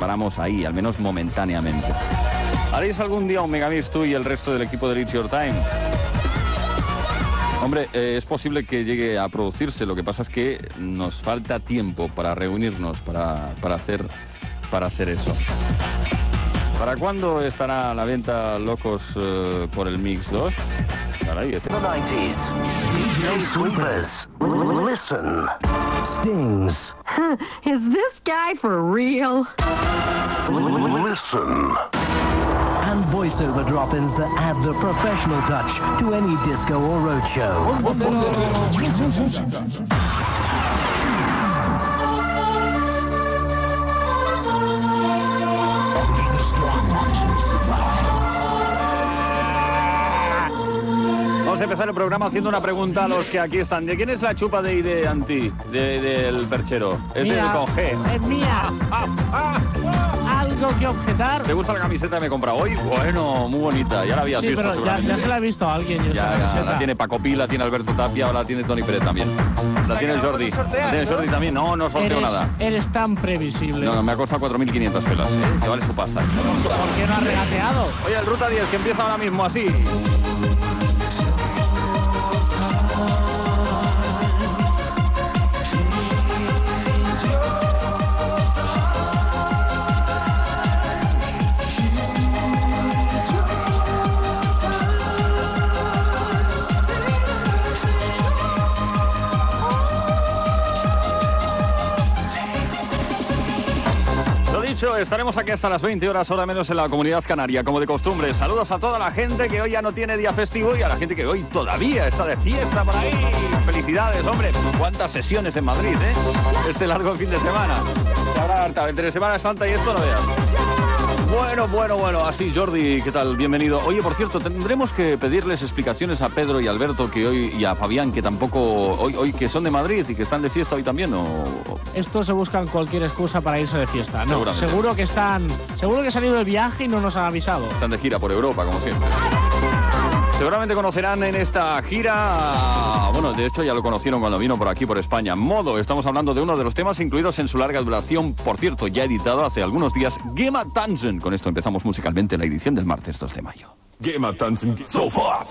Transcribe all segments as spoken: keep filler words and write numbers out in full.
paramos ahí, al menos momentáneamente. ¿Haréis algún día un megamix tú y el resto del equipo de It's Your Time? Hombre, eh, es posible que llegue a producirse, lo que pasa es que nos falta tiempo para reunirnos, para, para, hacer, para hacer eso. ¿Para cuándo estará a la venta Locos uh, por el Mix dos? Caray, este... The nineties. D J Sweepers. Listen. Stings. Is this guy for real? Listen. And voiceover drop-ins that add the professional touch to any disco or roadshow. Vamos a empezar el programa haciendo una pregunta a los que aquí están. ¿De quién es la chupa de I D Anti de, del perchero? Es mía, del con G. Es mía. Ah, ah, ah. ¿Algo que objetar? ¿Te gusta la camiseta que me he comprado hoy? Bueno, muy bonita. Ya la habías sí, visto. Pero ya, ya se la ha visto a alguien. Ya, ya la tiene Paco Pi, la tiene Alberto Tapia, ahora la tiene Tony Pérez también. La tiene el Jordi. La tiene el Jordi también. No, no sorteo eres, nada. Eres tan previsible. No, no, me ha costado cuatro mil quinientas pelas. ¿eh? Que vale su pasta. ¿Por qué no has regateado? Oye, el Ruta diez que empieza ahora mismo así. Estaremos aquí hasta las veinte horas, hora menos en la Comunidad Canaria, como de costumbre. Saludos a toda la gente que hoy ya no tiene día festivo y a la gente que hoy todavía está de fiesta por ahí. Felicidades, hombre. Cuántas sesiones en Madrid, ¿eh? Este largo fin de semana. Se habrá harta entre Semana Santa y esto no veas. Bueno, bueno, bueno, así Jordi, ¿qué tal? Bienvenido. Oye, por cierto, tendremos que pedirles explicaciones a Pedro y Alberto que hoy y a Fabián, que tampoco hoy, hoy que son de Madrid y que están de fiesta hoy también, ¿o? Estos se buscan cualquier excusa para irse de fiesta. No, seguro que están, seguro que han salido de viaje y no nos han avisado. Están de gira por Europa, como siempre. Seguramente conocerán en esta gira, bueno, de hecho ya lo conocieron cuando vino por aquí, por España, Modo. Estamos hablando de uno de los temas incluidos en su larga duración, por cierto, ya editado hace algunos días, Gema Tanzen. Con esto empezamos musicalmente la edición del martes dos de mayo. Gema Tanzen, sofort!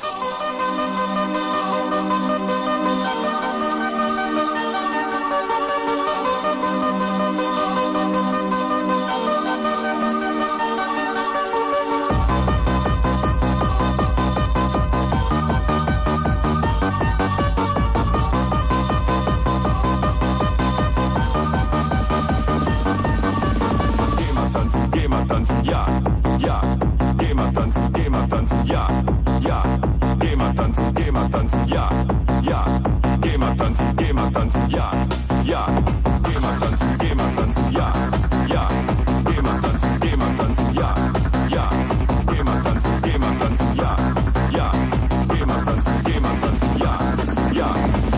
Ja, ja, geh mal tanzen, geh mal tanzen, ja, ja, geh mal tanzen, geh mal tanzen, ja, ja, geh mal tanzen, geh mal tanzen, ja, ja, geh mal tanzen, geh mal tanzen, ja, ja, geh mal tanzen, geh mal tanzen, ja, ja, geh mal tanzen, geh mal tanzen, ja, ja, geh mal tanzen, geh mal tanzen, ja, ja.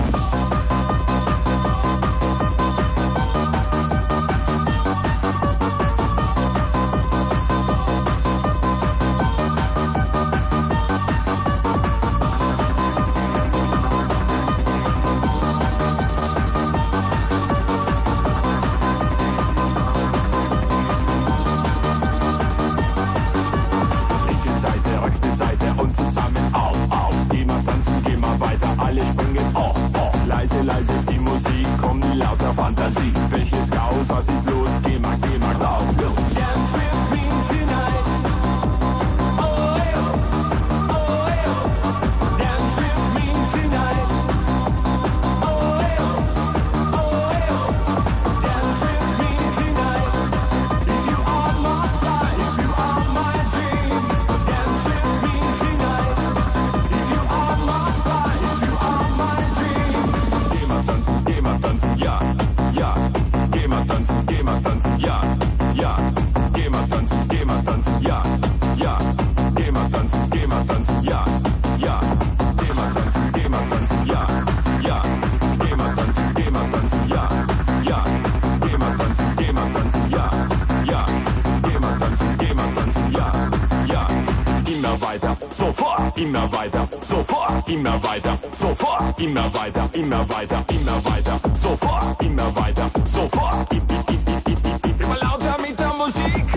Fantasie, welches Chaos, was ist los? Geh mal, geh mal raus. Dance with me tonight. Oh, yo, oh, yo. Dance with me tonight. Oh, yo, oh, yo. Dance with me tonight. If you are my fire, if you are my dream. Dance with me tonight. If you are my fire, if you are my dream. Geh mal tanzen, geh mal tanzen, ja. Ja, geh mal tanzen, geh mal tanzen, ja, ja, geh mal tanzen, geh mal tanzen, ja, ja, geh mal tanzen, geh mal tanzen, ja, ja, geh mal tanzen, geh mal tanzen, ja, ja, geh mal tanzen, geh mal tanzen, ja, ja, geh mal tanzen, geh mal tanzen, ja, ja, geh mal tanzen, geh mal tanzen, ja, ja, immer weiter, sofort, immer weiter, sofort, immer weiter, sofort, immer weiter, immer weiter, immer weiter, sofort, immer weiter, sofort. Immer lauter mit der Musik. Musik.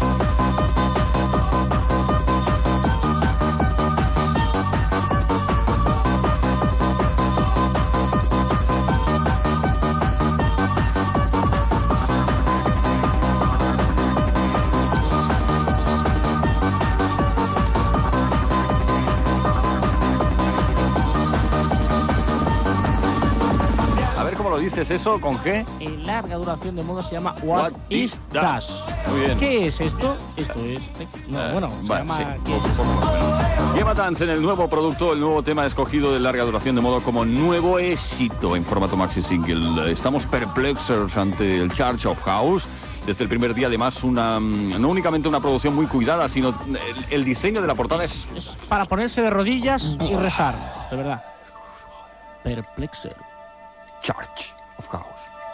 ¿Cómo lo dices eso con G? En larga duración de modo se llama What, What is, is that? Muy bien. ¿Qué es esto? Esto es... No, eh, bueno, se vale, llama... Sí, poco, poco más o menos. Gemma Dance en el nuevo producto, el nuevo tema escogido de larga duración de modo como nuevo éxito en formato maxi single. Estamos perplexers ante el Church of House. Desde el primer día, además, una no únicamente una producción muy cuidada, sino el, el diseño de la portada es... Es para ponerse de rodillas y rezar, de verdad. Perplexer. Church of House.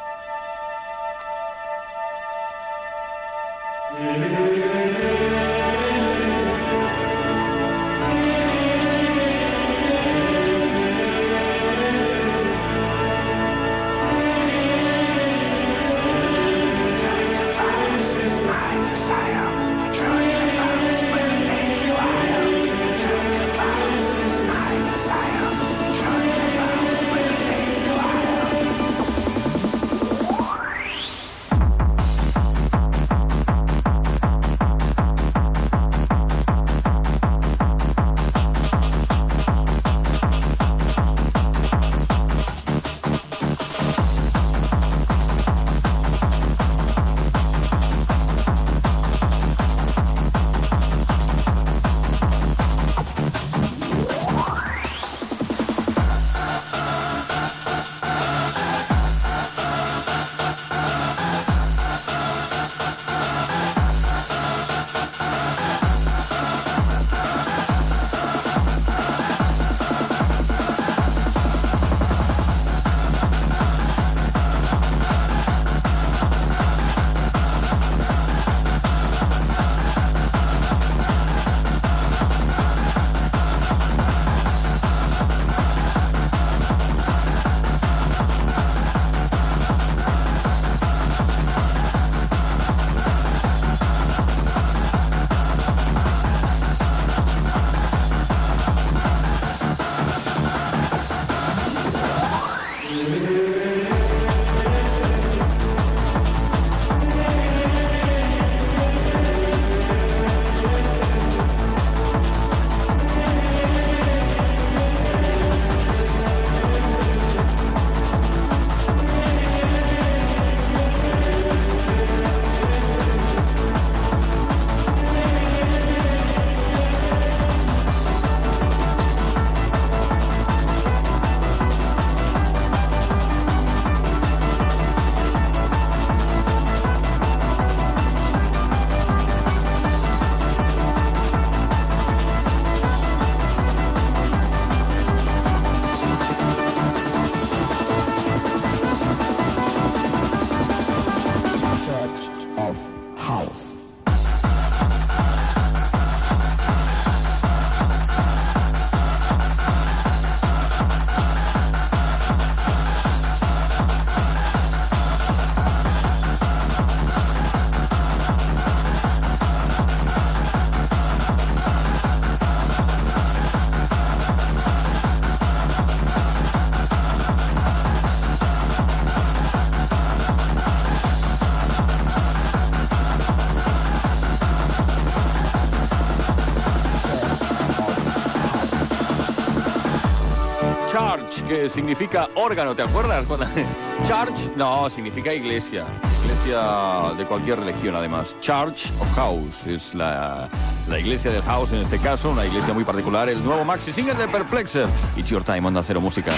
Church, que significa órgano, ¿te acuerdas? Church, no, significa iglesia. Iglesia de cualquier religión, además. Church of House es la, la iglesia del house, en este caso, una iglesia muy particular. El nuevo maxi single de Perplexer. It's Your Time, Onda Cero Música.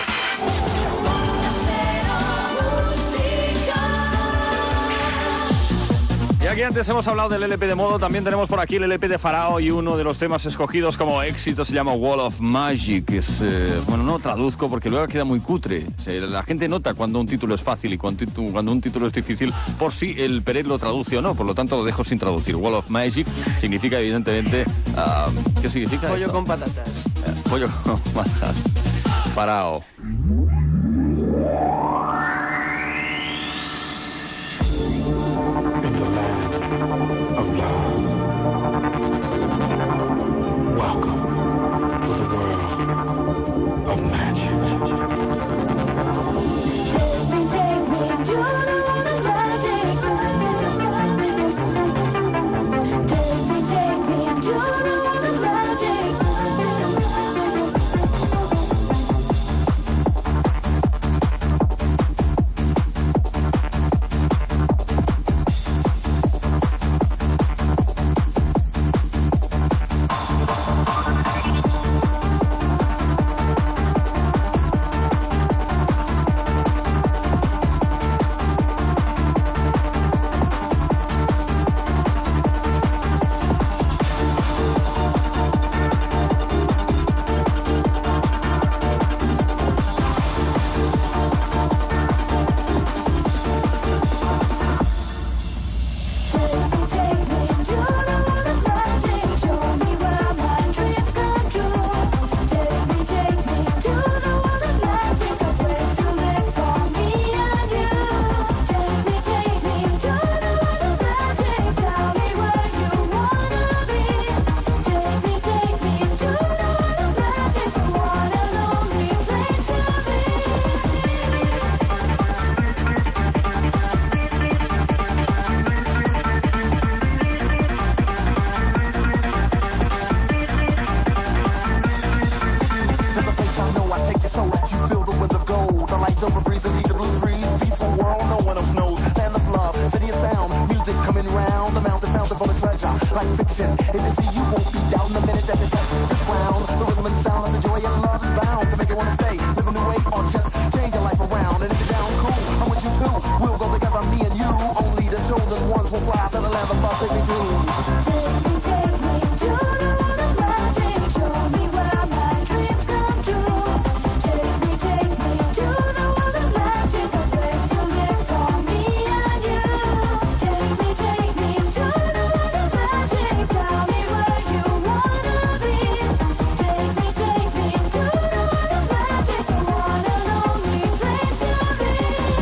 Y aquí antes hemos hablado del L P de modo, también tenemos por aquí el L P de Farao y uno de los temas escogidos como éxito se llama Wall of Magic. Es, eh, bueno, no traduzco porque luego queda muy cutre. O sea, la gente nota cuando un título es fácil y cuando, cuando un título es difícil por si el Peret lo traduce o no. Por lo tanto, lo dejo sin traducir. Wall of Magic significa, evidentemente, uh, ¿qué significa pollo eso? con patatas. Eh, pollo con patatas. Farao. In the land attraction. If you see, you won't be down the minute that you touch the ground. The rhythm and sound of the joy and love is bound to make you wanna stay. Live a new way or just change your life around. And if you're down cool, I'm with you too. We'll go together, me and you. Only the chosen ones will fly to the land of love. Take me to. Take me, take me to the world of magic. Show me where my dreams come true. Take me, take me to the world of magic. A place to live for me and you. Take me, take me to the world of magic. Tell me where you wanna be. Take me, take me to the world of magic. The one and only place to be.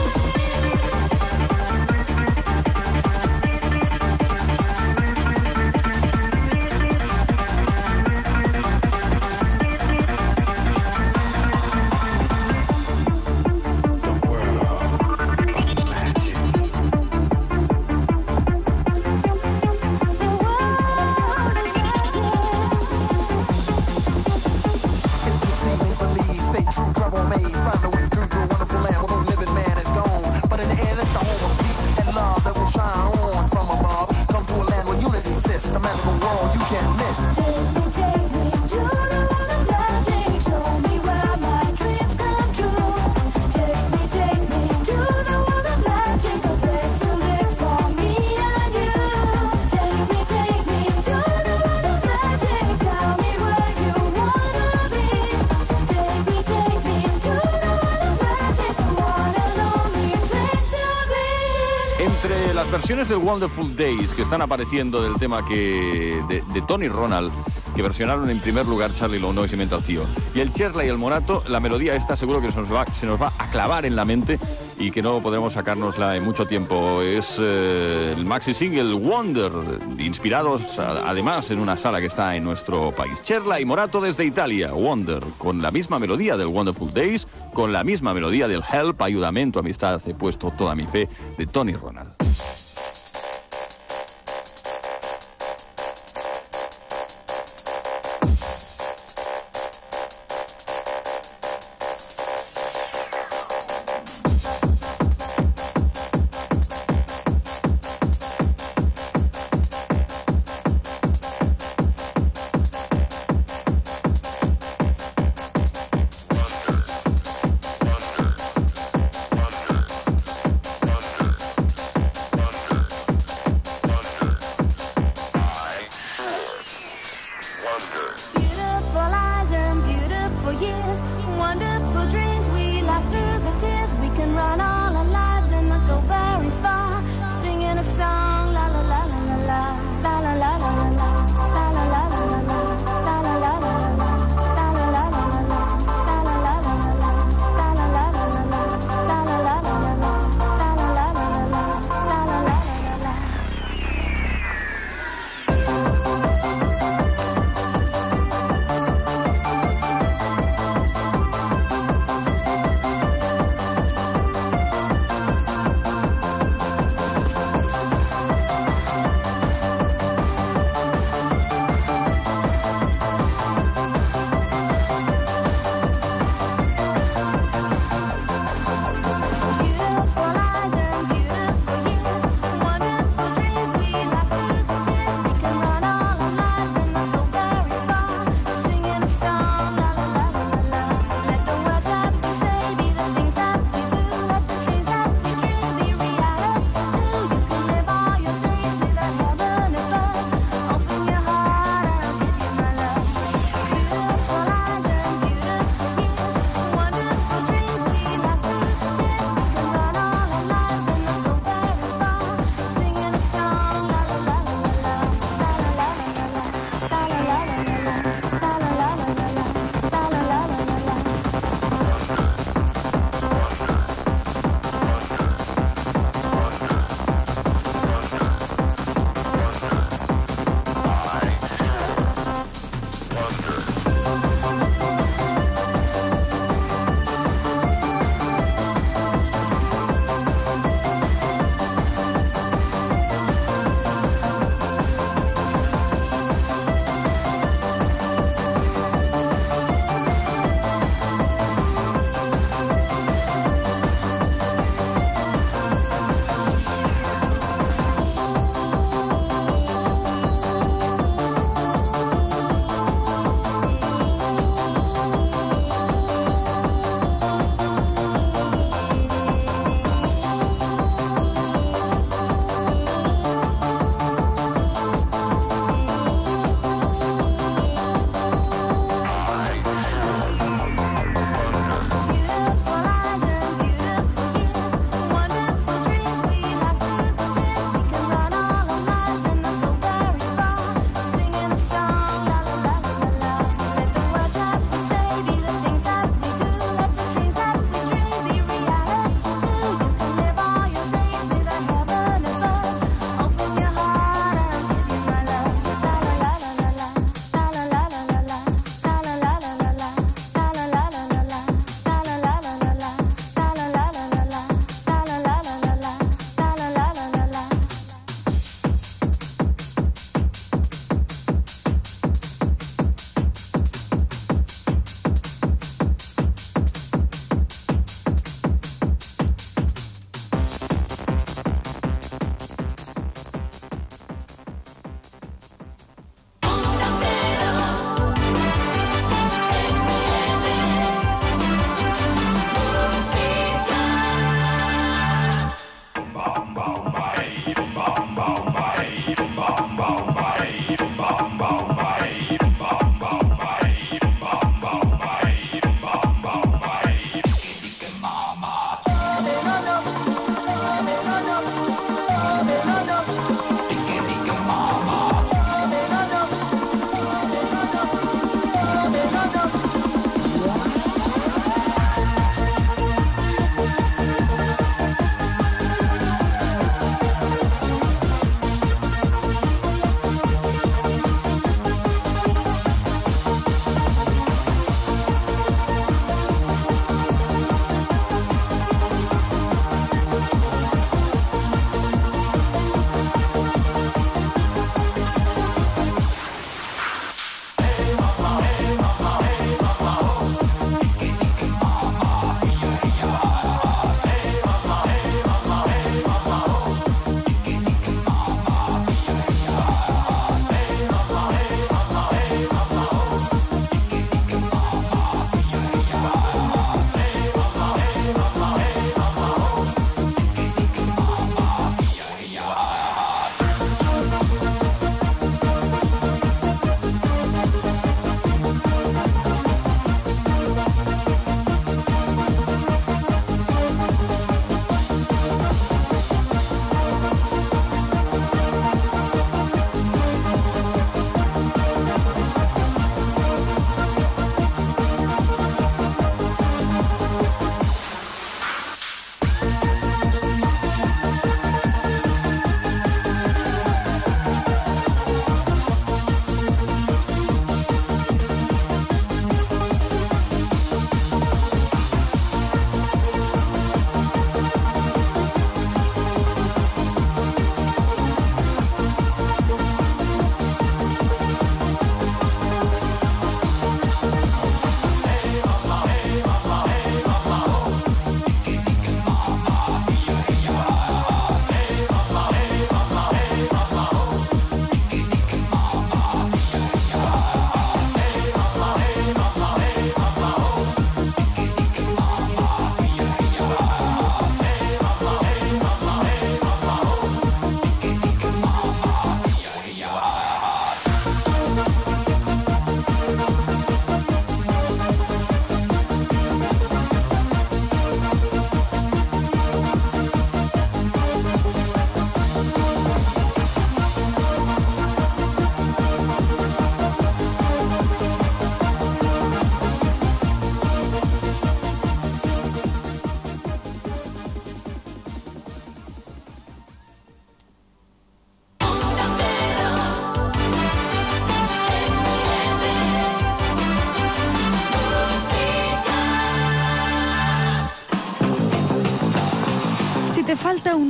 Entre las versiones del Wonderful Days que están apareciendo del tema que de, de Tony Ronald, que versionaron en primer lugar Charlie Lowe y Mental Theo, y el Cherla y el Monato, la melodía esta seguro que se nos va, se nos va a clavar en la mente y que no podremos sacárnosla en mucho tiempo. Es eh, el maxi single Wonder, inspirados a, además en una sala que está en nuestro país. Cherla y Monato desde Italia, Wonder, con la misma melodía del Wonderful Days, con la misma melodía del Help, Ayúdame en tu amistad, he puesto toda mi fe, de Tony Ronald.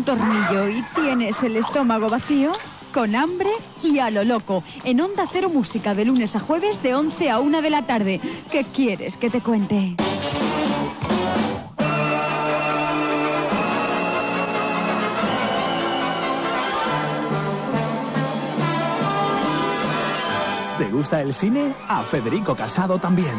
tornillo y tienes el estómago vacío, con hambre y a lo loco, en Onda Cero Música de lunes a jueves de once a una de la tarde. ¿Qué quieres que te cuente? ¿Te gusta el cine? A Federico Casado también.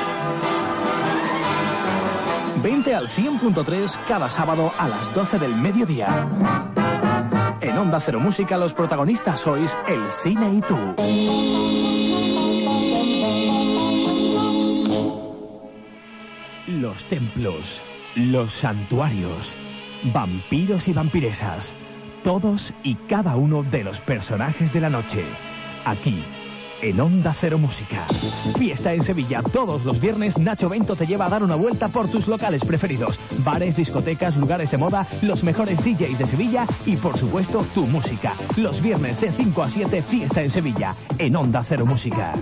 Vente al cien punto tres cada sábado a las doce del mediodía. En Onda Cero Música los protagonistas sois el cine y tú. Los templos, los santuarios, vampiros y vampiresas, todos y cada uno de los personajes de la noche. Aquí, en Onda Cero Música. Fiesta en Sevilla. Todos los viernes Nacho Bento te lleva a dar una vuelta por tus locales preferidos. Bares, discotecas, lugares de moda, los mejores D Js de Sevilla y, por supuesto, tu música. Los viernes de cinco a siete, Fiesta en Sevilla, en Onda Cero Música.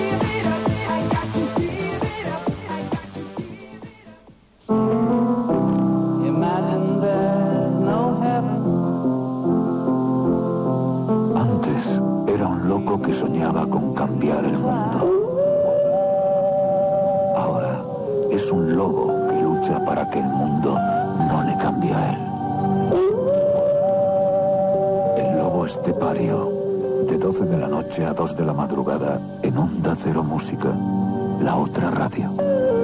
Antes era un loco que soñaba con cambiar el mundo. Ahora es un lobo que lucha para que el mundo no le cambie a él. El lobo estepario, de doce de la noche a dos de la madrugada, en Onda Cero Música, la otra radio.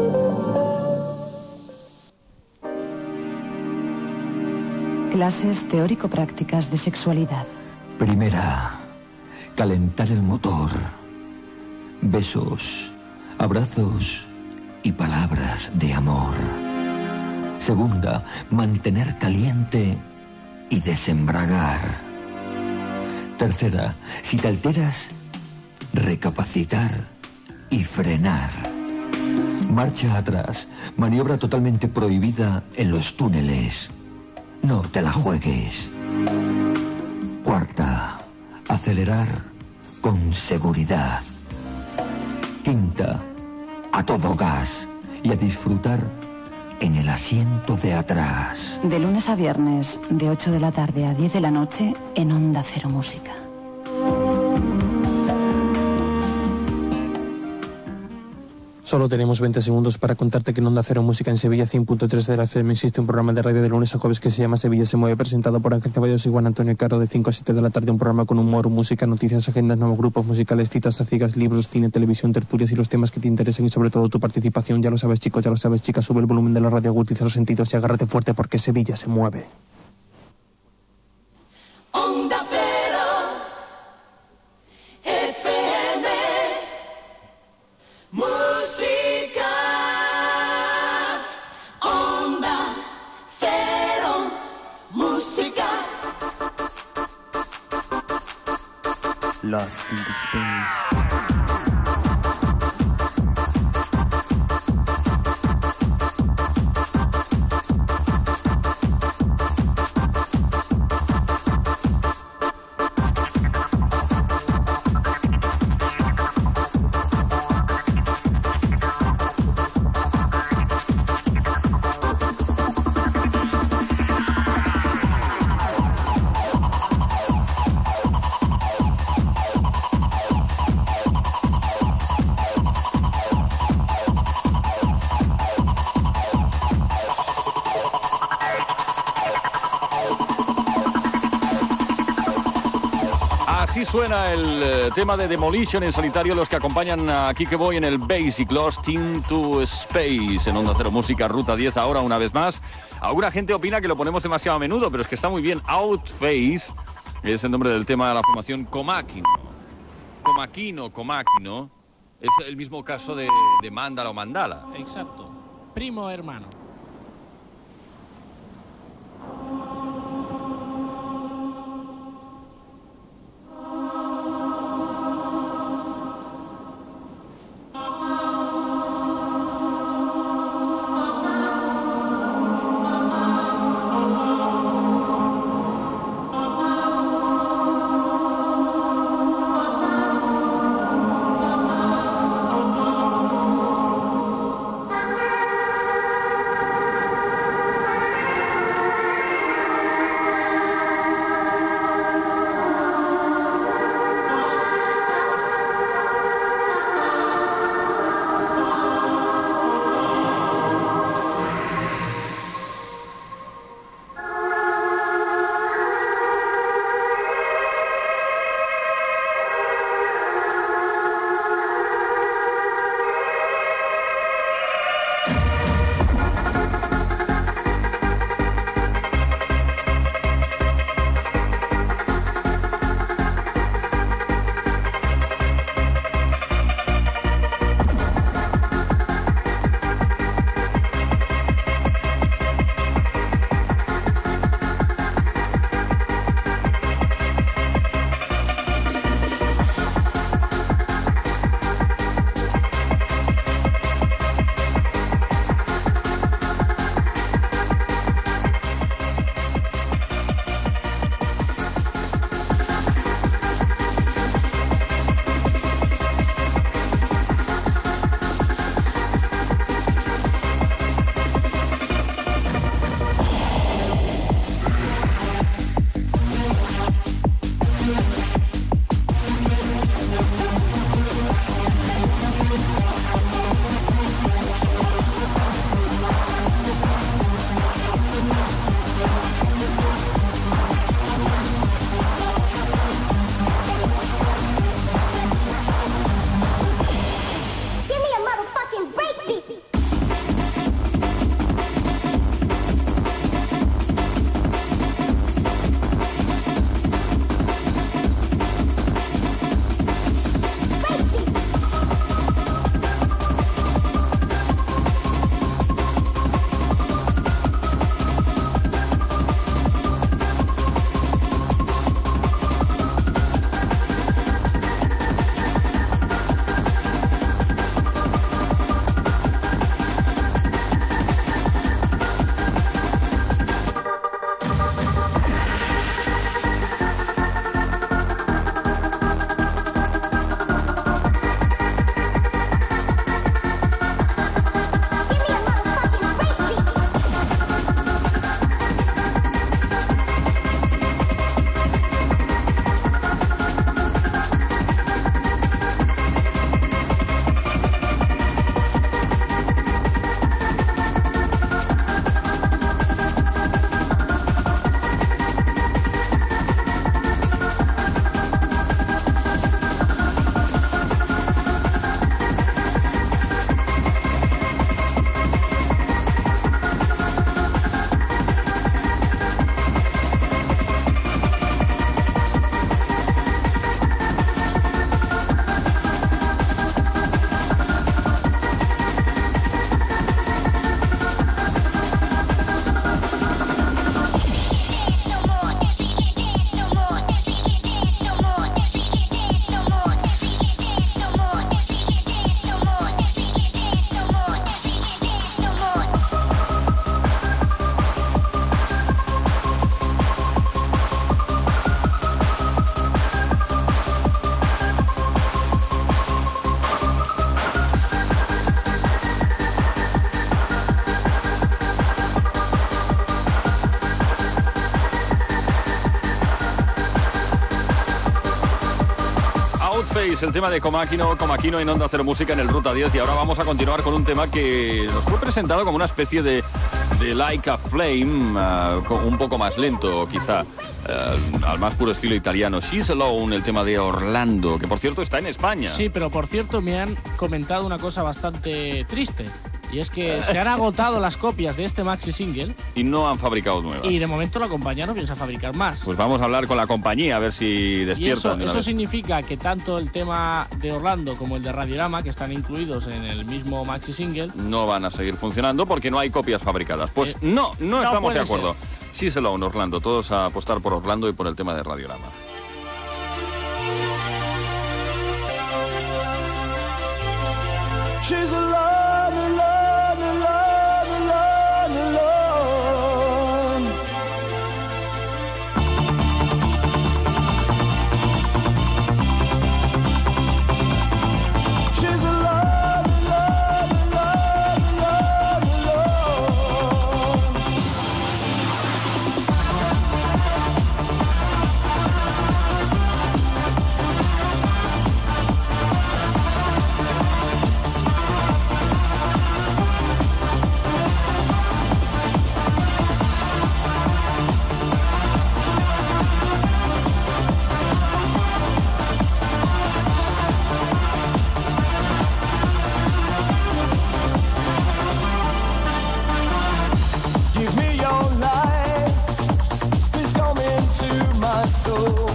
Clases teórico-prácticas de sexualidad. Primera, calentar el motor. Besos, abrazos y palabras de amor. Segunda, mantener caliente y desembragar. Tercera, si te alteras, recapacitar y frenar. Marcha atrás, maniobra totalmente prohibida en los túneles. No te la juegues. Cuarta, acelerar con seguridad. Quinta, a todo gas y a disfrutar en el asiento de atrás. De lunes a viernes, de ocho de la tarde a diez de la noche, en Onda Cero Música. Solo tenemos veinte segundos para contarte que en Onda Cero Música en Sevilla cien punto tres de la F M existe un programa de radio de lunes a jueves que se llama Sevilla se mueve, presentado por Ángel Ceballos y Juan Antonio Caro de cinco a siete de la tarde, un programa con humor, música, noticias, agendas, nuevos grupos musicales, citas a ciegas, libros, cine, televisión, tertulias y los temas que te interesen y sobre todo tu participación. Ya lo sabes, chicos, ya lo sabes, chicas, sube el volumen de la radio, agudiza los sentidos y agárrate fuerte porque Sevilla se mueve. Onda Cero F M Música. Onda Cero Música. Lost in Space. Así suena el eh, tema de Demolition en solitario, los que acompañan a Kike Boy en el Basic, Lost into Space, en Onda Cero Música, Ruta diez, ahora una vez más. Alguna gente opina que lo ponemos demasiado a menudo, pero es que está muy bien. Outface es el nombre del tema de la formación Comáquino. Comáquino, Comáquino, es el mismo caso de, de Mandala o Mandala. Exacto. Primo hermano. Face, el tema de Comaquino, Comaquino en Onda Cero Música en el Ruta diez. Y ahora vamos a continuar con un tema que nos fue presentado como una especie de, de Like a Flame, uh, un poco más lento quizá, uh, al más puro estilo italiano. She's Alone, el tema de Orlando, que por cierto está en España. Sí, pero por cierto me han comentado una cosa bastante triste. Y es que se han agotado las copias de este maxi single. Y no han fabricado nuevas. Y de momento la compañía no piensa fabricar más. Pues vamos a hablar con la compañía a ver si despiertan. Y eso, eso significa que tanto el tema de Orlando como el de Radiorama, que están incluidos en el mismo maxi single, no van a seguir funcionando porque no hay copias fabricadas. Pues eh, no, no, no estamos de acuerdo. She's Alone, Orlando. Todos a apostar por Orlando y por el tema de Radiorama. She's alone, alone, alone, alone, alone. She's alone, alone, alone, alone, alone. Give me your life, please come into my soul.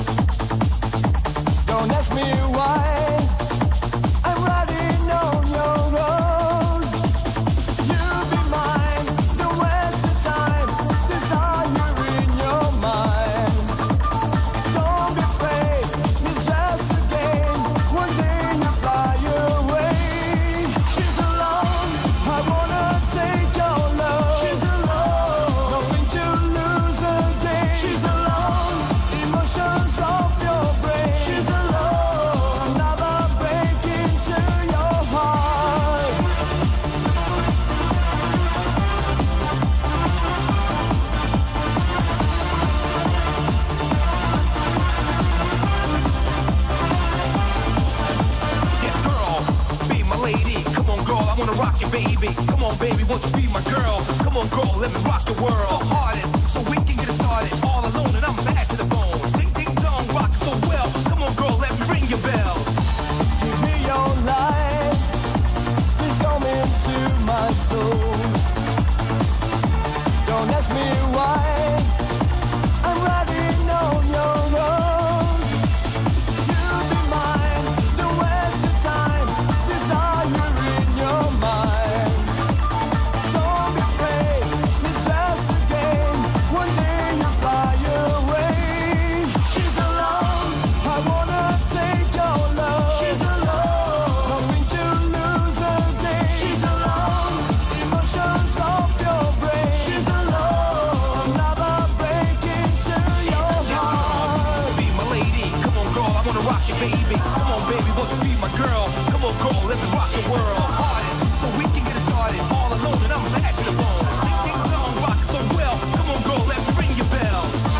Don't ask me why, I'm riding on your road. You be mine, don't waste the time, desire in your mind. Don't be afraid, it's just a game, one day you fly away. She's alone, I wanna take your love. She's alone, nothing to lose again. She's alone, emotions off your brain. She's alone, another break into your heart. Yes, girl, be my lady. Come on, girl, I wanna rock you, baby. Come on, baby, won't you be my girl? Come on, girl, let me rock the world. So hardest, so we can get it started. All alone, and I'm bad to the bone. Ding, ding, dong, rock so well. Come on, girl, let me ring your bell. Give me your life, please come into my soul. Don't ask me why, I'm riding on your road. You be mine, don't waste the time, desire in your mind. Don't be afraid, it's just a game, one day you fly away. She's alone, I wanna take your love. She's alone, nothing to lose again. She's alone, emotions off your brain. She's alone, another break into your heart. Be my lady. Come on, girl, I wanna rock you, baby. Come on, baby, won't you be my girl? Come on, girl, let me rock the world. So hardest, so we can get it started. All alone, and I'm bad to the bone. Ding, ding, dong, rock so well. Come on, girl, let me ring your bell.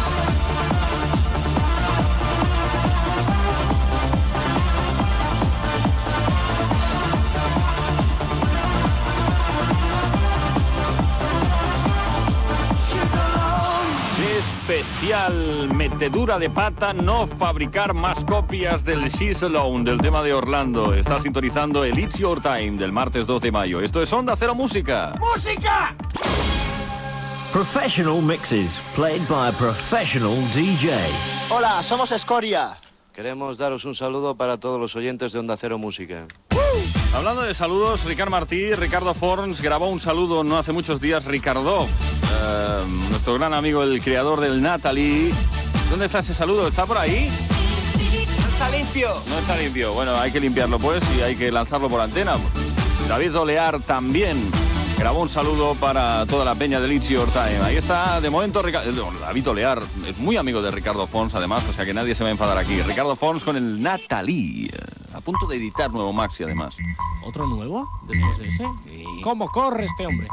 Especial metedura de pata, no fabricar más copias del She's Alone, del tema de Orlando. Está sintonizando el It's Your Time del martes dos de mayo. Esto es Onda Cero Música. ¡Música! Professional mixes, played by a professional D J. Hola, somos Escoria. Queremos daros un saludo para todos los oyentes de Onda Cero Música. Hablando de saludos, Ricard Martí, Ricardo Forns grabó un saludo no hace muchos días. Ricardo, eh, nuestro gran amigo, el creador del Natalie. ¿Dónde está ese saludo? ¿Está por ahí? No está limpio. No está limpio. Bueno, hay que limpiarlo pues y hay que lanzarlo por antena. David Olear también grabó un saludo para toda la peña del It's Your Time. Ahí está, de momento, Ricardo, David Olear es muy amigo de Ricardo Fons, además, o sea que nadie se va a enfadar aquí. Ricardo Fons con el Natalie, a punto de editar nuevo maxi, además. ¿Otro nuevo? Después de ese. Sí. ¿Cómo corre este hombre?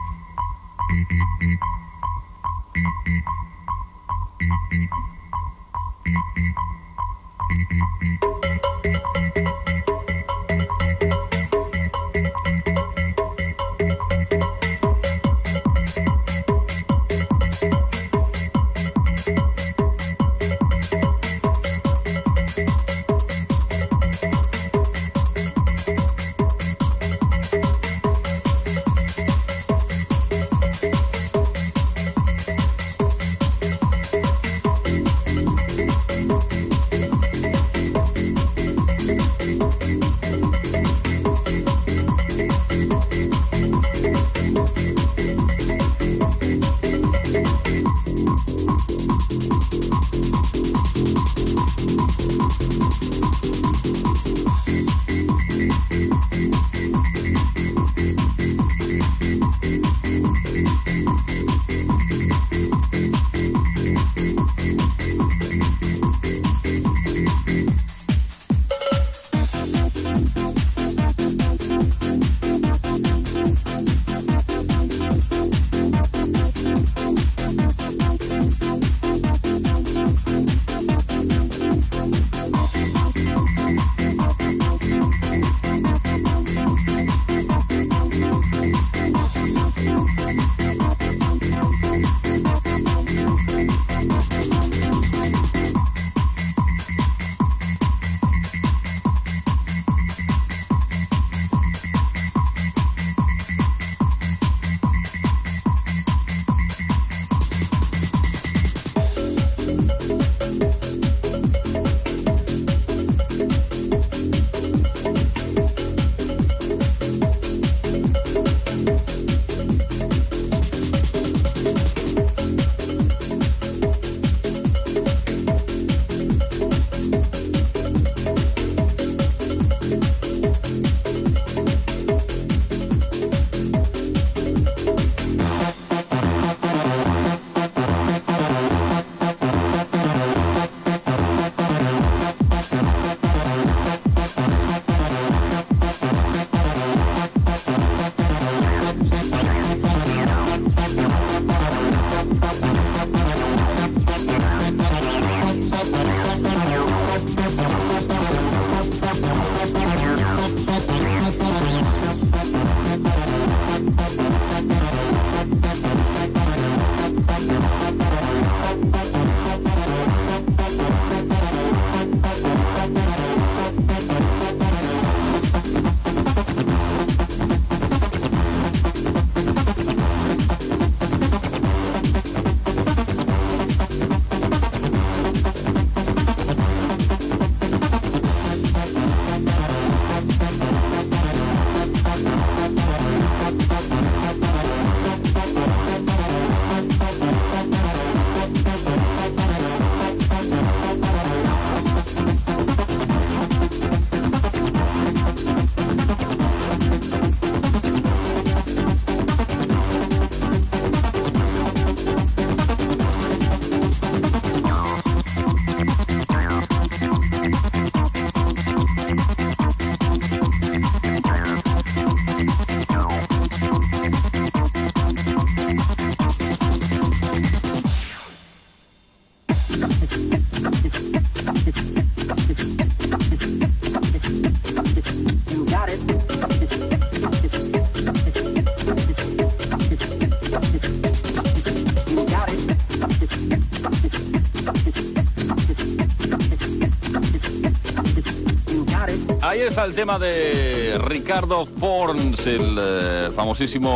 Ahí está el tema de Ricardo Forns, el eh, famosísimo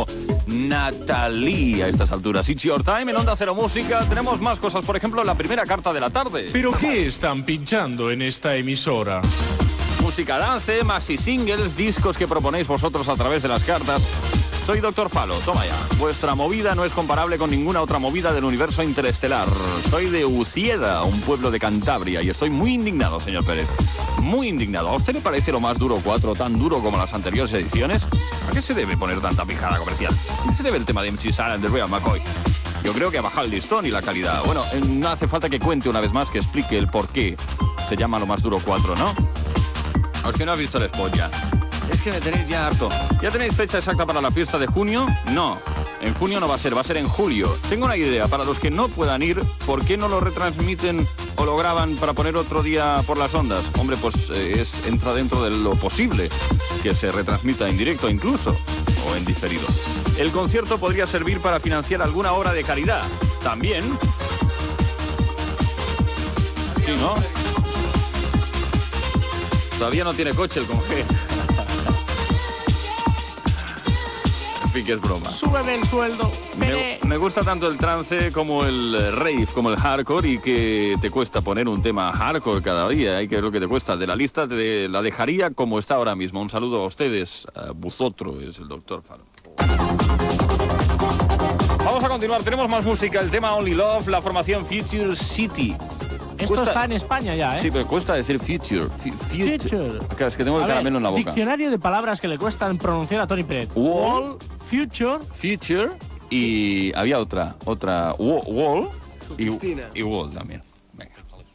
Natalie a estas alturas. It's Your Time en Onda Cero Música. Tenemos más cosas, por ejemplo, la primera carta de la tarde. ¿Pero qué están pinchando en esta emisora? Música dance, maxi singles, discos que proponéis vosotros a través de las cartas. Soy Doctor Falo, toma ya. Vuestra movida no es comparable con ninguna otra movida del universo interestelar. Soy de Ucieda, un pueblo de Cantabria, y estoy muy indignado, señor Pérez. Muy indignado. ¿A usted le parece lo más duro cuatro tan duro como las anteriores ediciones? ¿A qué se debe poner tanta pijada comercial? ¿A qué se debe el tema de M C Sara de Real McCoy? Yo creo que ha bajado el listón y la calidad. Bueno, eh, no hace falta que cuente una vez más, que explique el por qué se llama lo más duro cuatro, ¿no? ¿A usted no ha visto el spot ya? Es que me tenéis ya harto. ¿Ya tenéis fecha exacta para la fiesta de junio? No. En junio no va a ser, va a ser en julio. Tengo una idea. Para los que no puedan ir, ¿por qué no lo retransmiten o lo graban para poner otro día por las ondas? Hombre, pues eh, es, entra dentro de lo posible que se retransmita en directo incluso, o en diferido. El concierto podría servir para financiar alguna obra de caridad. También. Sí, ¿no? Todavía no tiene coche el conge. En fin, que es broma. Súbeme el sueldo. Me, me gusta tanto el trance como el rave, como el hardcore, y que te cuesta poner un tema hardcore cada día. Hay que ver lo que te cuesta. De la lista te la dejaría como está ahora mismo. Un saludo a ustedes. A vosotros, es el doctor Faro. Vamos a continuar. Tenemos más música. El tema Only Love, la formación Future City. Esto Cuesta- está en España ya, ¿eh? Sí, pero cuesta decir future. Fu- Future. Future. Claro, es que tengo el A ver, caramelo en la boca. Diccionario de palabras que le cuestan pronunciar a Tony Pérez. Wall. Future. Future. Y había otra. Otra. Wa- Wall. Y, y Wall también. Venga.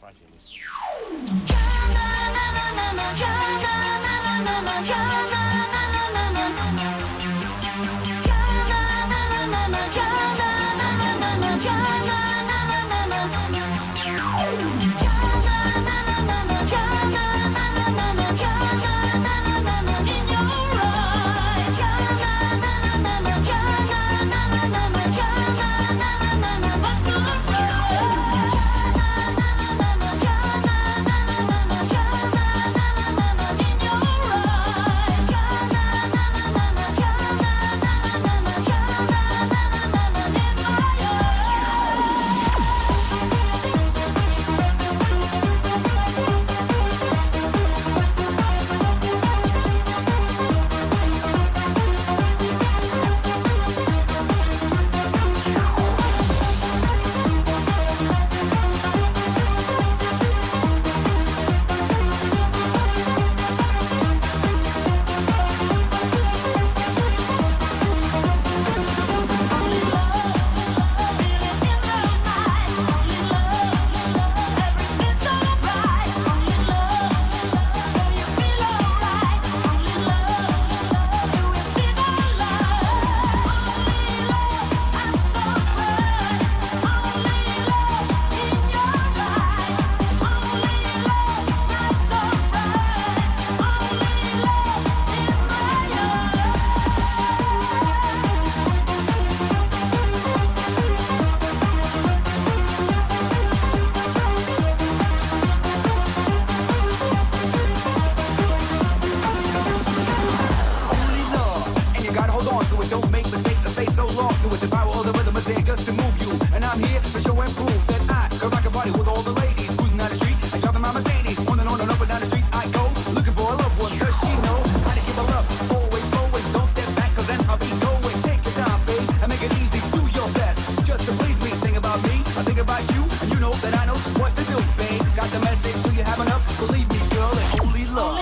Only love, and you gotta hold on to it. Don't make mistakes or stay so long to it. The power of the rhythm is there just to move you, and I'm here to show and prove that I can rock a party with all the ladies cruising down the street. I driving my Mercedes, on and on and up and down the street I go, looking for a loved one. Does she know how to give her love? Always flowing, don't step back 'cause then I'll be going. Take your time, babe, and make it easy. Do your best, just to please me. Think about me, I think about you, and you know that I know just what to do, babe. Got the message, do you have enough? Believe me, girl, and only love.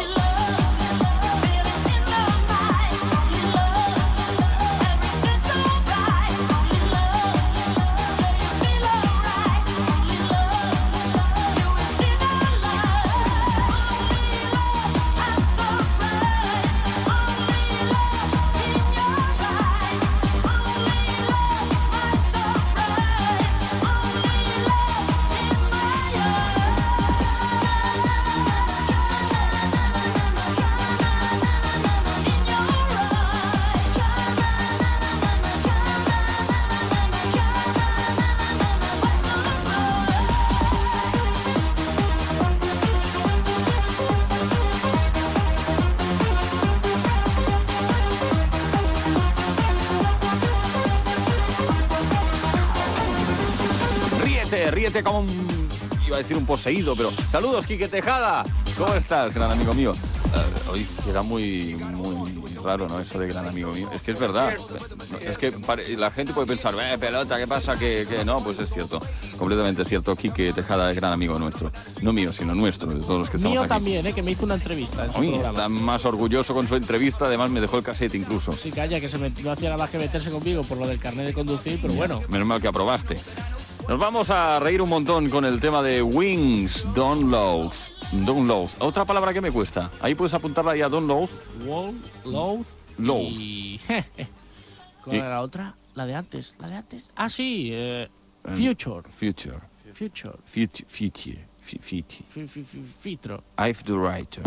Ríete, ríete como un... Iba a decir un poseído, pero... Saludos, Quique Tejada. ¿Cómo estás, gran amigo mío? Uh, hoy queda muy, muy raro, ¿no? Eso de gran amigo mío. Es que es verdad. Es que pare- la gente puede pensar, eh, pelota, ¿qué pasa? Que, que no, pues es cierto. Completamente cierto. Quique Tejada es gran amigo nuestro. No mío, sino nuestro, de todos los que estamos Mío aquí. también, ¿eh? Que me hizo una entrevista en su Uy, programa. está más orgulloso con su entrevista. Además, me dejó el cassette incluso. Sí, calla, que se me, no hacía nada más que meterse conmigo por lo del carnet de conducir, pero bueno. Menos mal que aprobaste. Nos vamos a reír un montón con el tema de Wings, Don't Loathe. Don't Loathe. Otra palabra que me cuesta. Ahí puedes apuntarla ya, Don't Loathe. Wall, Loathe. Loathe. Y... ¿Cuál Y- era la otra? La de antes, la de antes. Ah, sí, eh, Future. Future. Future. Future. Future. Fiti. Fi- fi- fi- Fitro. I've the writer.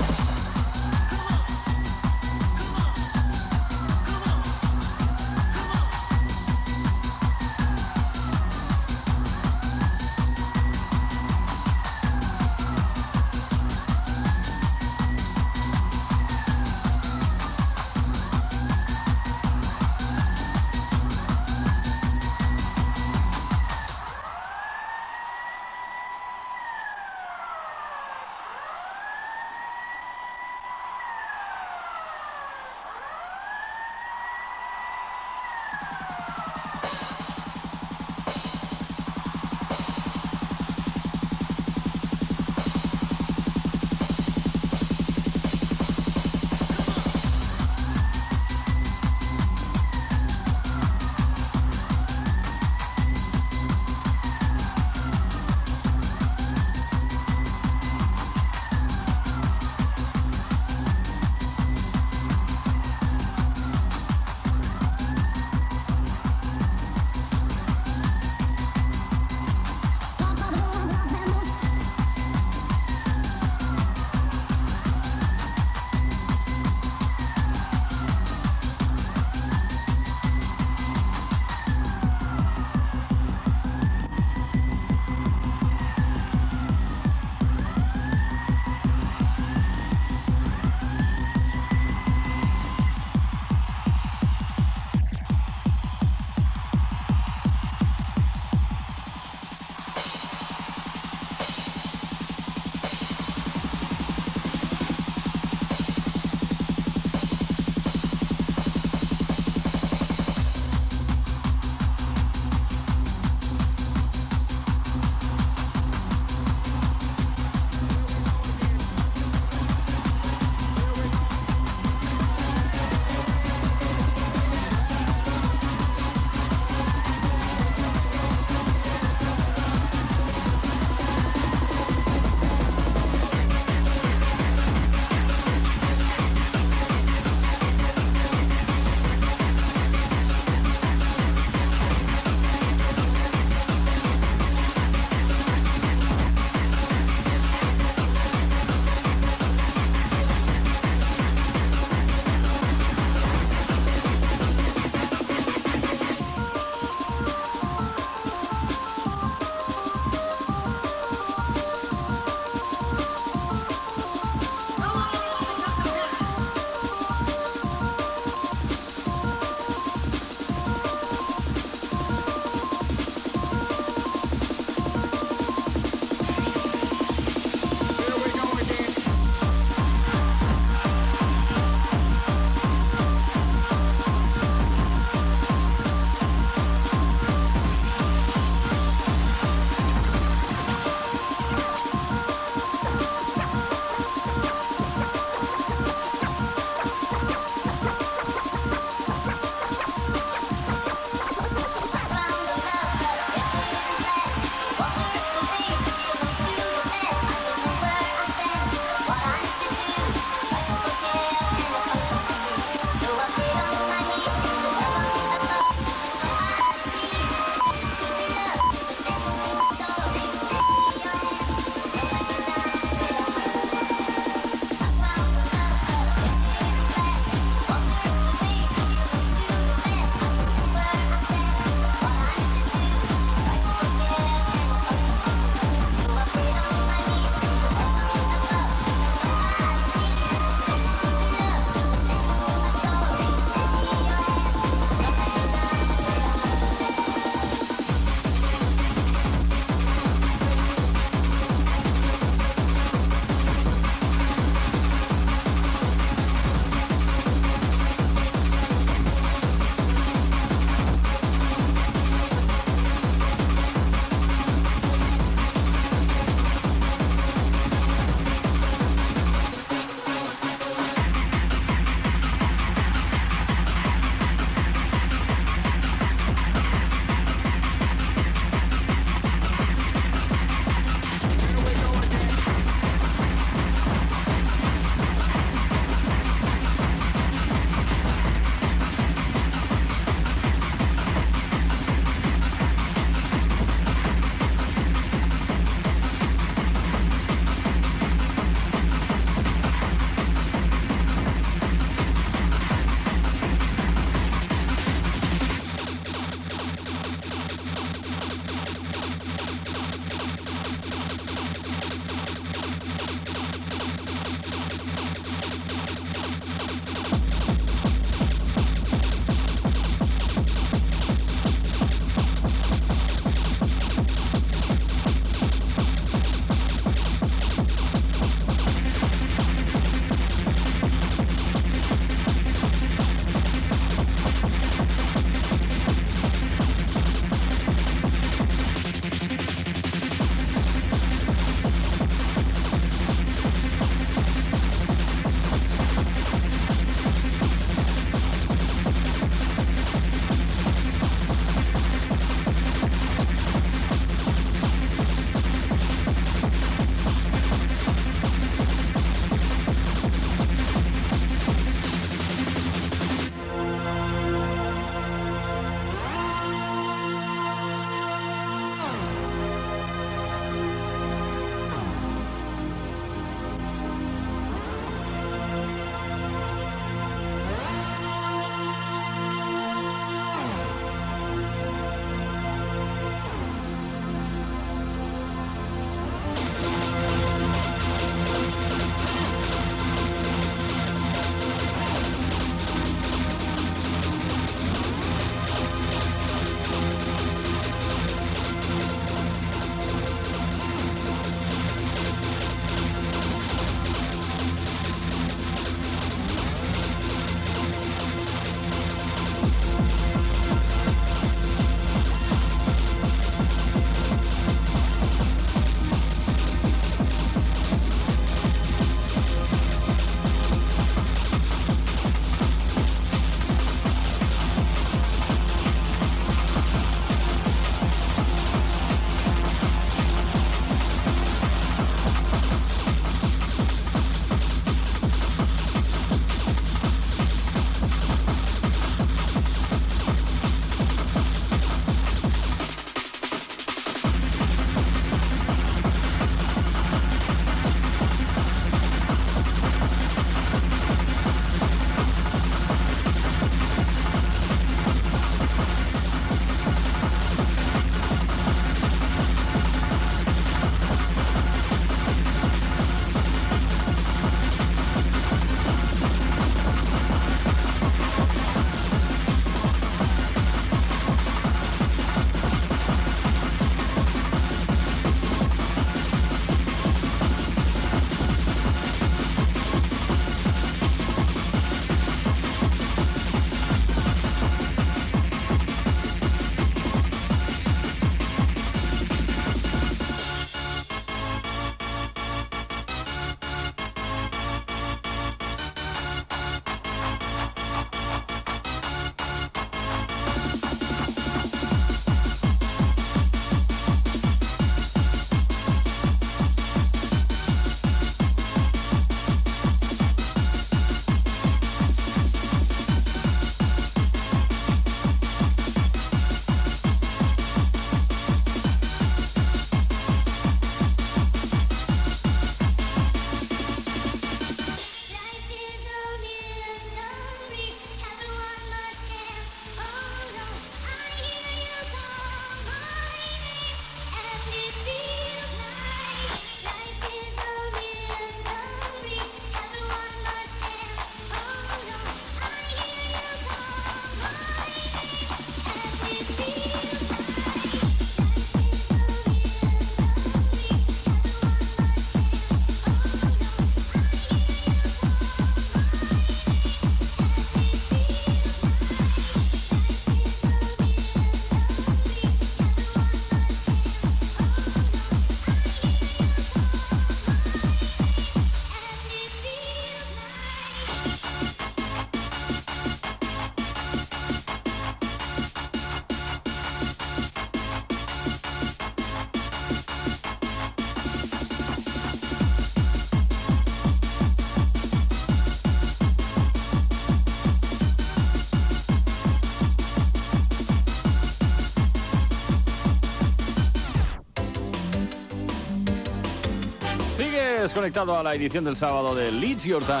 desconectado a la edición del sábado de Leeds Your Time.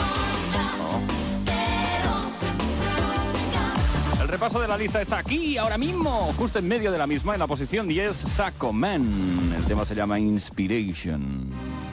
No. El repaso de la lista está aquí, ahora mismo, justo en medio de la misma, en la posición diez, Saco Man. El tema se llama Inspiration.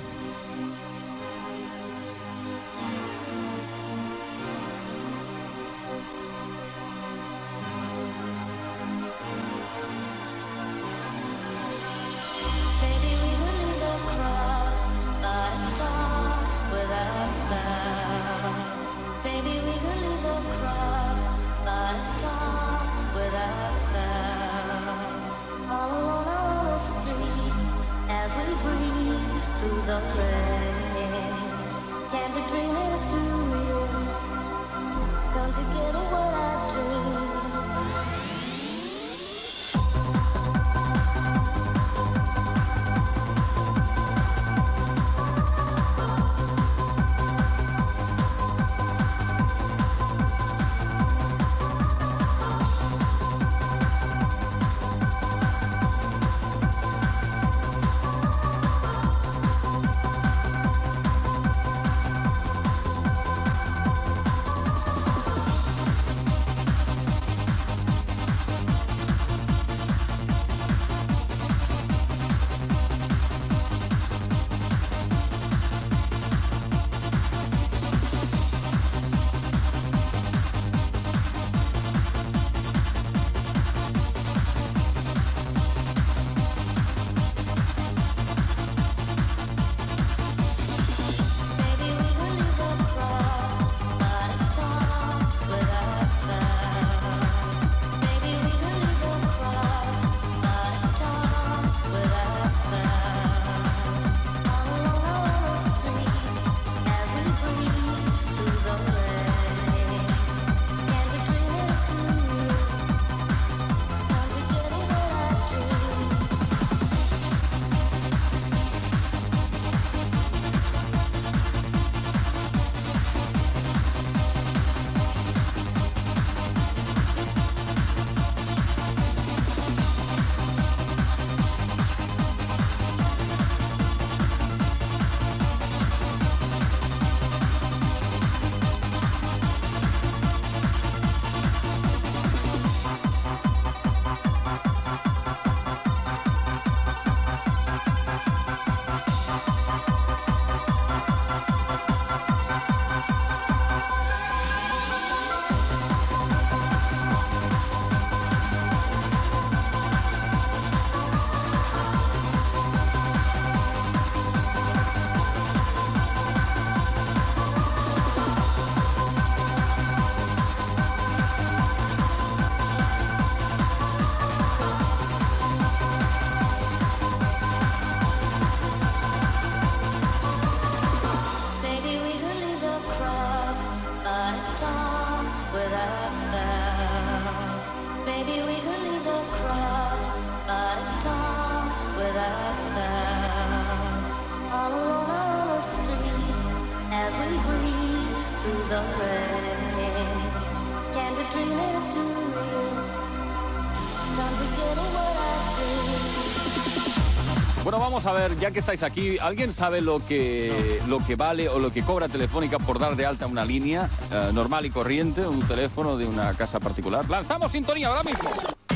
Bueno, vamos a ver, ya que estáis aquí, ¿alguien sabe lo que, lo que vale o lo que cobra Telefónica por dar de alta una línea eh, normal y corriente, un teléfono de una casa particular? ¡Lanzamos sintonía ahora mismo!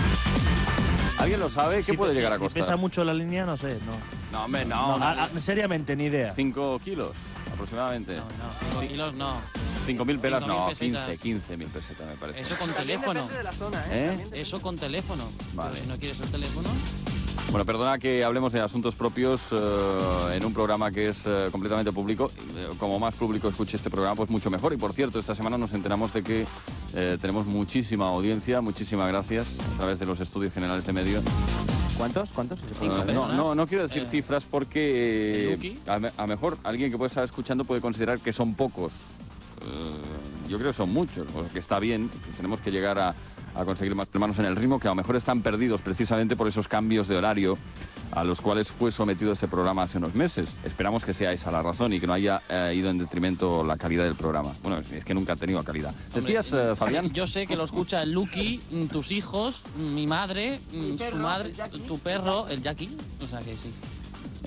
¿Alguien lo sabe? Sí, ¿Qué puede sí, llegar a si costar? pesa mucho la línea, no sé, no. No, hombre, no. No, a- a- seriamente, ni idea. Cinco kilos, aproximadamente. No, cinco kilos no. Cinco mil pelas, Cinco mil no, pesetas. quince, quince mil pesetas me parece. Eso con teléfono. ¿Eh? Eso con teléfono. Vale. Pero si no quieres el teléfono. Bueno, perdona que hablemos de asuntos propios eh, en un programa que es eh, completamente público. Eh, Como más público escuche este programa, pues mucho mejor. Y por cierto, esta semana nos enteramos de que eh, tenemos muchísima audiencia. Muchísimas gracias a través de los estudios generales de medios. ¿Cuántos? ¿Cuántos? Eh, no, no, no quiero decir Eh, cifras porque ¿el Lucky? eh, a, me- a mejor alguien que puede estar escuchando puede considerar que son pocos. Eh, yo creo que son muchos, porque está bien, que tenemos que llegar a, a conseguir más hermanos en el ritmo, que a lo mejor están perdidos precisamente por esos cambios de horario a los cuales fue sometido este programa hace unos meses. Esperamos que sea esa la razón y que no haya eh, ido en detrimento la calidad del programa. Bueno, es que nunca ha tenido calidad. ¿Decías, eh, Fabián? Yo sé que lo escucha el Lucky, mm, tus hijos, mm, mi madre, mm, su madre, tu perro, el Jackie. O sea que sí.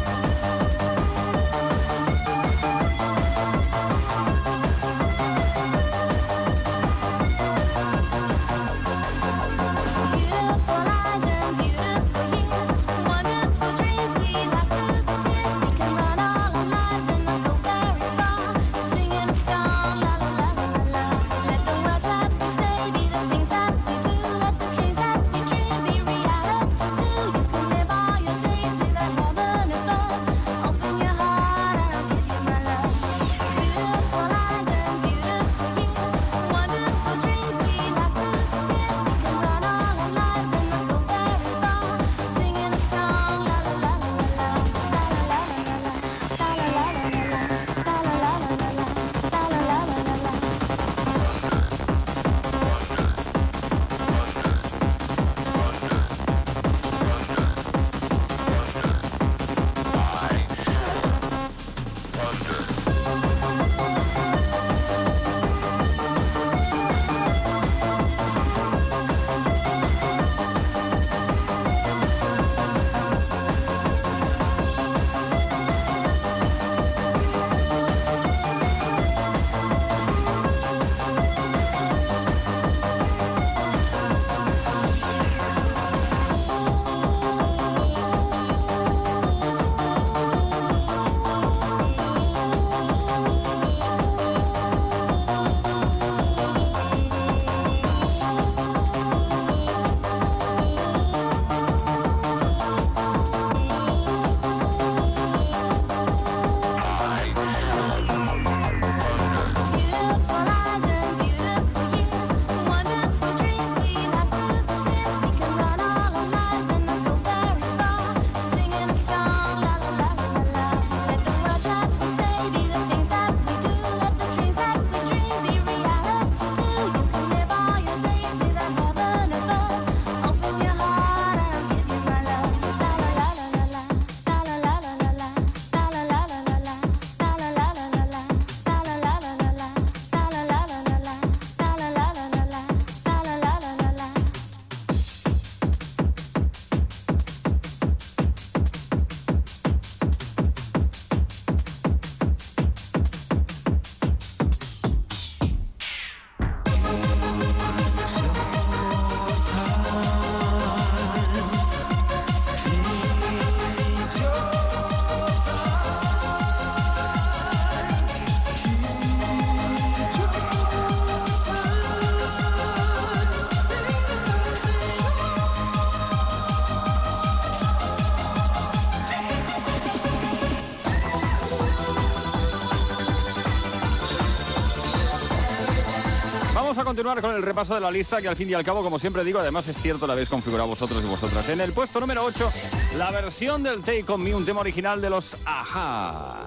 a continuar con el repaso de la lista que al fin y al cabo, como siempre digo, además es cierto, la habéis configurado vosotros y vosotras. En el puesto número ocho, la versión del Take On Me, un tema original de los Ajá.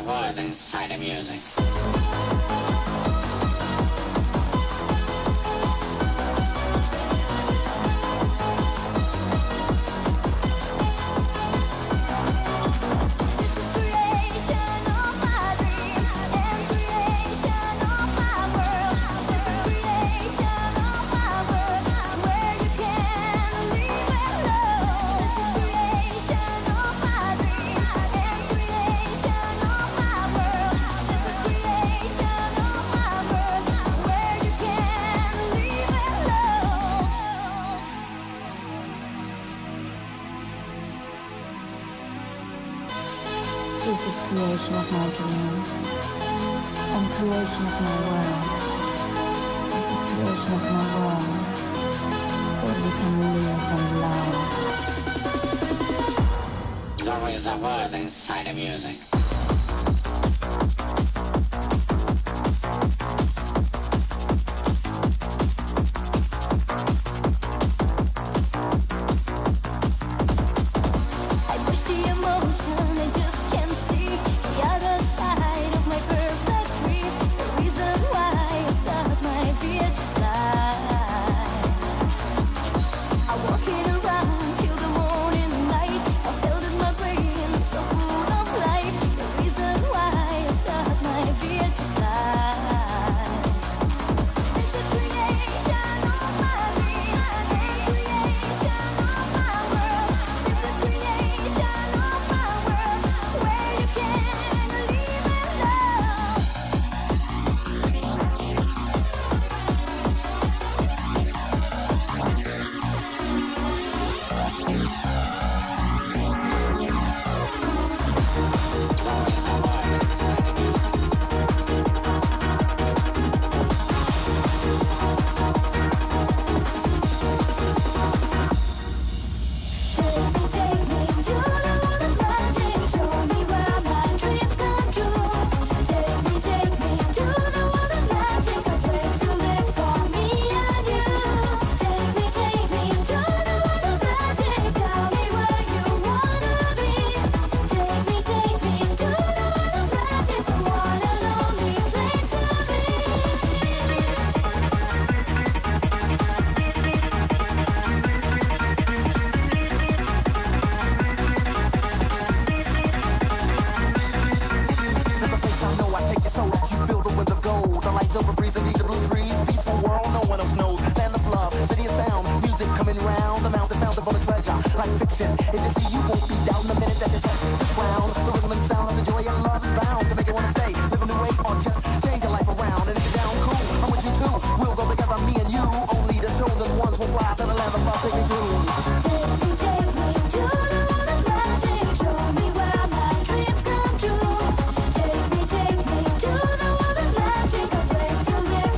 world inside the music. This is creation of my dream and creation of my world. This is creation of my world where we can live and love. There's always a world inside the music. Take me, take me to the world of magic, a place to live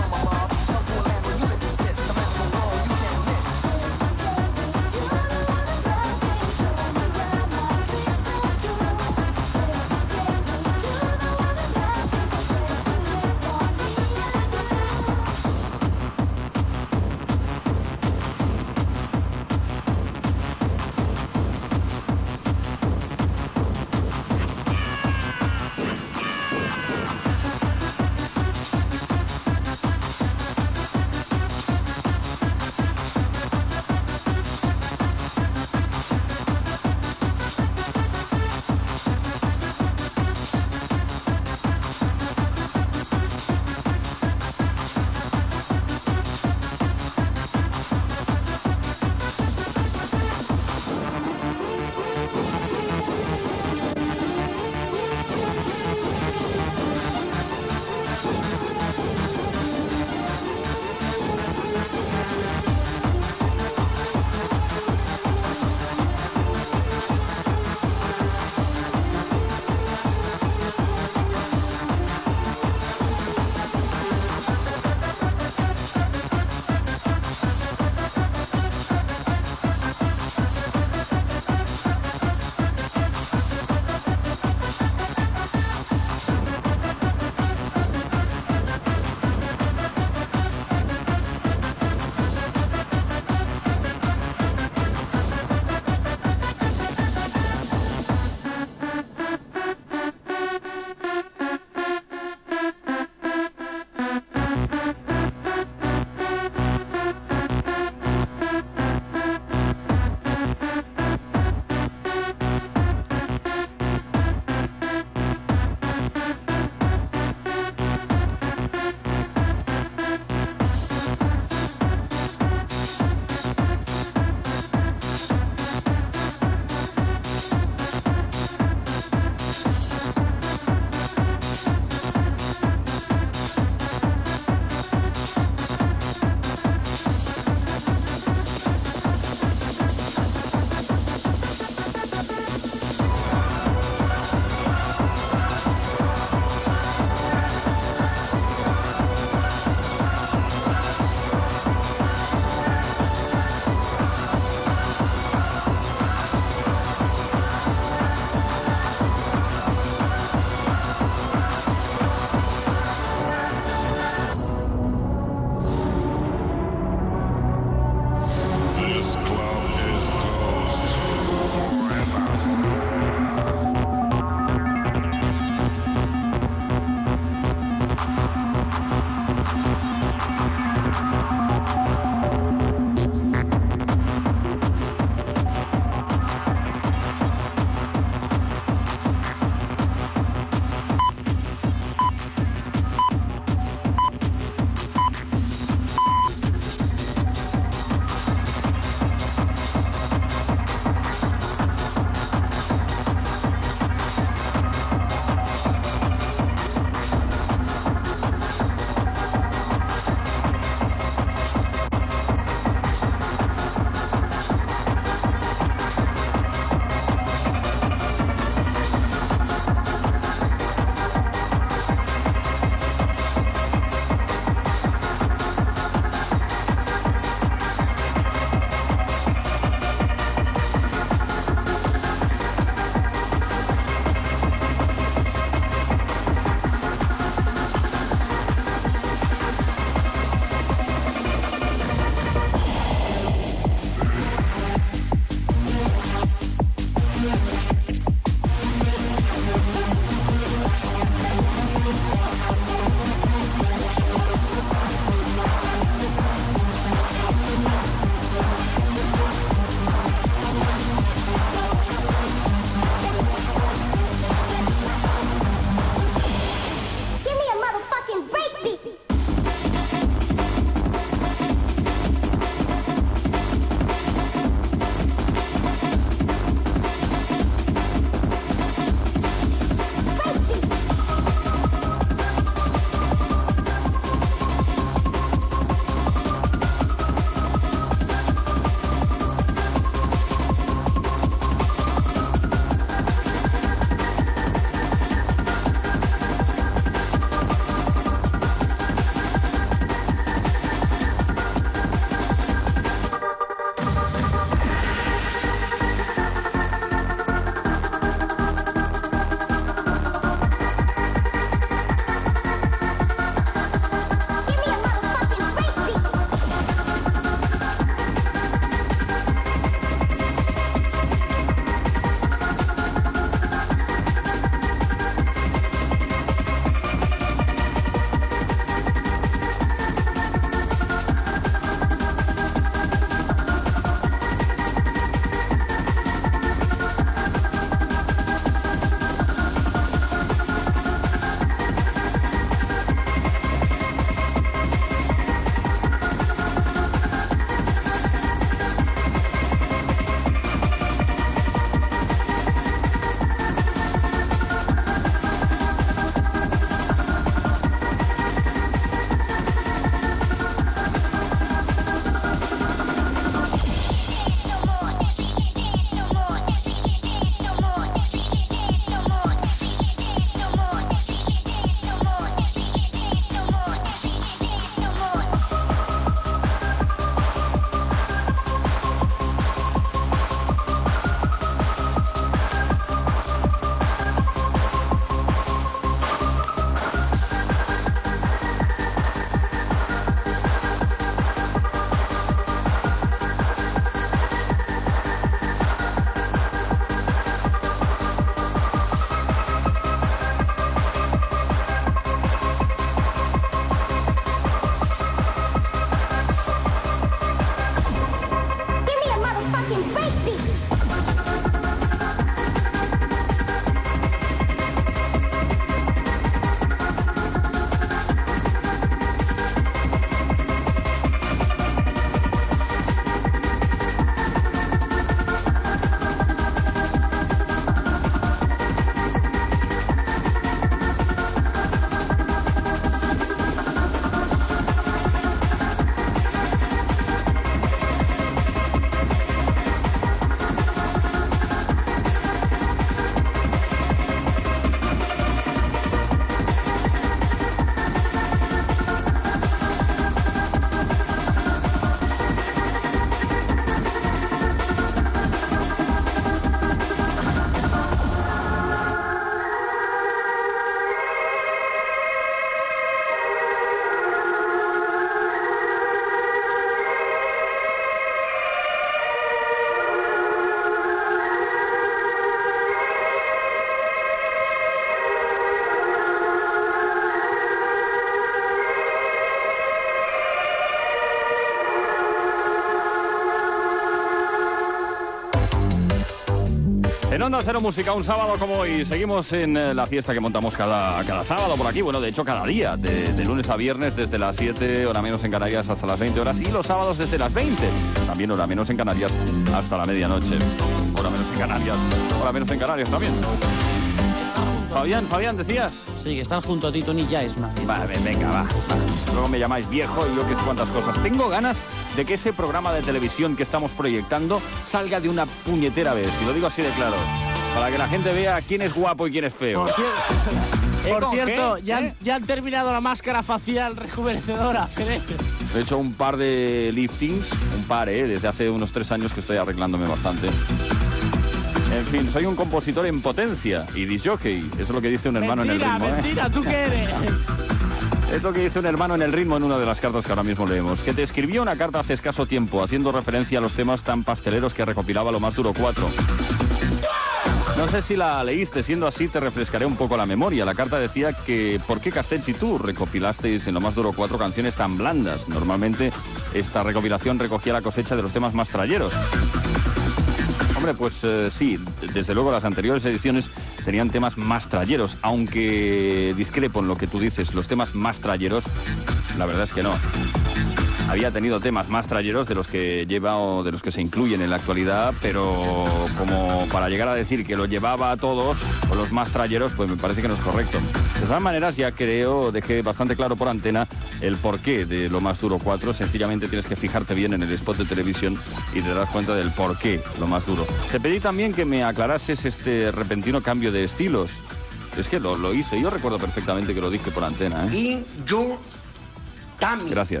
Onda Cero Música, un sábado como hoy. Seguimos en eh, la fiesta que montamos cada, cada sábado por aquí. Bueno, de hecho, cada día, de, de lunes a viernes, desde las siete, hora menos en Canarias, hasta las veinte horas. Y los sábados desde las veinte, también hora menos en Canarias, hasta la medianoche. Hora menos en Canarias, hora menos en Canarias también. Fabián, Fabián, ¿decías? Sí, que están junto a ti, Tony, ya es una fiesta. Vale, venga, va, va. Luego me llamáis viejo y yo qué sé cuántas cosas. Tengo ganas de que ese programa de televisión que estamos proyectando salga de una puñetera vez. Y lo digo así de claro. Para que la gente vea quién es guapo y quién es feo. Por cierto, ¿Eh, por con cierto qué? ya, ¿Eh? han, ya han terminado la máscara facial rejuvenecedora. Fede. He hecho un par de liftings, un par, ¿eh? Desde hace unos tres años que estoy arreglándome bastante. En fin, soy un compositor en potencia y disjockey. Eso es lo que dice un hermano Mentira, en el ritmo. mentira, ¿eh? ¿tú qué eres? Es lo que dice un hermano en el ritmo en una de las cartas que ahora mismo leemos. Que te escribió una carta hace escaso tiempo, haciendo referencia a los temas tan pasteleros que recopilaba Lo Más Duro cuatro. No sé si la leíste, siendo así te refrescaré un poco la memoria. La carta decía que ¿por qué Castells y tú recopilasteis en Lo Más Duro cuatro canciones tan blandas? Normalmente esta recopilación recogía la cosecha de los temas más trayeros. Hombre, pues eh, sí, desde luego las anteriores ediciones tenían temas más trayeros, aunque discrepo en lo que tú dices, los temas más trayeros, la verdad es que no. Había tenido temas más trayeros de los que lleva o de los que se incluyen en la actualidad, pero como para llegar a decir que lo llevaba a todos o los más trayeros, pues me parece que no es correcto. De todas maneras, ya creo, dejé bastante claro por antena el porqué de Lo Más Duro cuatro. Sencillamente tienes que fijarte bien en el spot de televisión y te das cuenta del porqué Lo Más Duro. Te pedí también que me aclarases este repentino cambio de estilos. Es que lo, lo hice, yo recuerdo perfectamente que lo dije por antena, ¿eh? In your tummy. Gracias.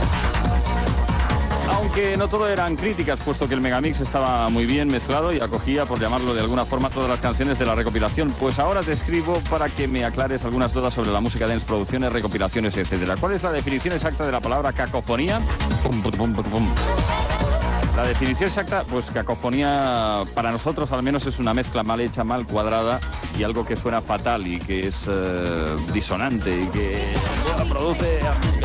Aunque no todo eran críticas, puesto que el megamix estaba muy bien mezclado y acogía, por llamarlo de alguna forma, todas las canciones de la recopilación. Pues ahora te escribo para que me aclares algunas dudas sobre la música dance, producciones, recopilaciones, etcétera. ¿Cuál es la definición exacta de la palabra cacofonía? Pum, pum, pum, pum, pum. La definición exacta, pues cacofonía para nosotros al menos es una mezcla mal hecha, mal cuadrada y algo que suena fatal y que es eh, disonante y que bueno, produce...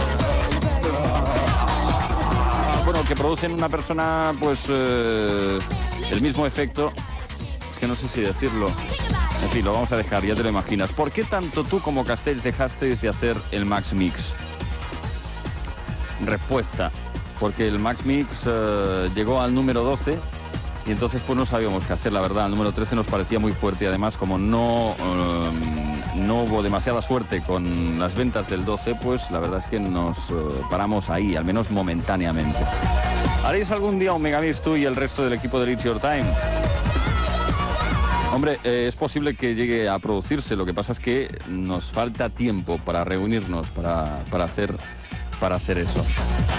Bueno, que produce en una persona, pues, eh, el mismo efecto. Es que no sé si decirlo. En fin, lo vamos a dejar, ya te lo imaginas. ¿Por qué tanto tú como Castells dejasteis de hacer el Max Mix? Respuesta. Porque el Max Mix eh, llegó al número doce y entonces pues no sabíamos qué hacer, la verdad. El número trece nos parecía muy fuerte y además como no... Eh, no hubo demasiada suerte con las ventas del doce, pues la verdad es que nos eh, paramos ahí, al menos momentáneamente. ¿Haréis algún día un megamix tú y el resto del equipo de It's Your Time? Hombre, eh, es posible que llegue a producirse, lo que pasa es que nos falta tiempo para reunirnos, para, para, hacer, para hacer eso.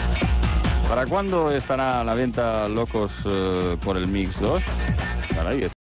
¿Para cuándo estará a la venta Locos eh, por el Mix dos? Caray,